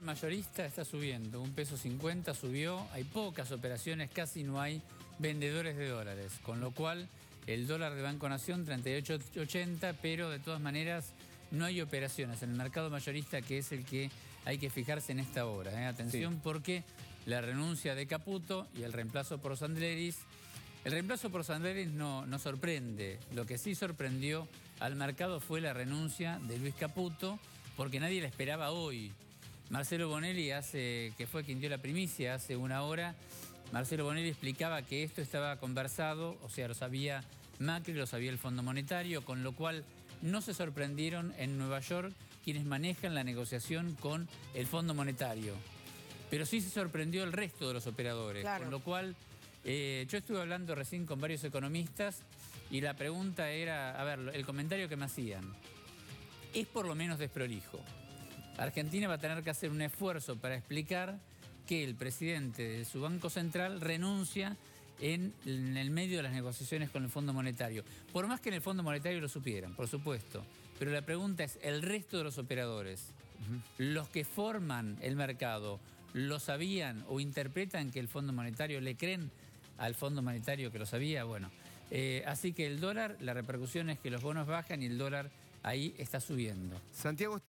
mayorista está subiendo, 1,50 peso subió, hay pocas operaciones, casi no hay vendedores de dólares, con lo cual el dólar de Banco Nación 38,80, pero de todas maneras no hay operaciones en el mercado mayorista, que es el que hay que fijarse en esta hora. Atención, sí, porque la renuncia de Caputo y el reemplazo por Sandleris. El reemplazo por Sandleris no sorprende. Lo que sí sorprendió al mercado fue la renuncia de Luis Caputo, porque nadie la esperaba hoy. Marcelo Bonelli, que fue quien dio la primicia hace una hora, Marcelo Bonelli explicaba que esto estaba conversado, o sea, lo sabía Macri, lo sabía el Fondo Monetario, con lo cual no se sorprendieron en Nueva York quienes manejan la negociación con el Fondo Monetario. Pero sí se sorprendió el resto de los operadores, claro. Con lo cual yo estuve hablando recién con varios economistas y la pregunta era, a ver, el comentario que me hacían, es por lo menos desprolijo. Argentina va a tener que hacer un esfuerzo para explicar que el presidente de su Banco Central renuncia en el medio de las negociaciones con el Fondo Monetario. Por más que en el Fondo Monetario lo supieran, por supuesto. Pero la pregunta es, ¿el resto de los operadores, los que forman el mercado, lo sabían o interpretan que el Fondo Monetario, le creen al Fondo Monetario que lo sabía? Bueno, así que el dólar, la repercusión es que los bonos bajan y el dólar ahí está subiendo. Santiago.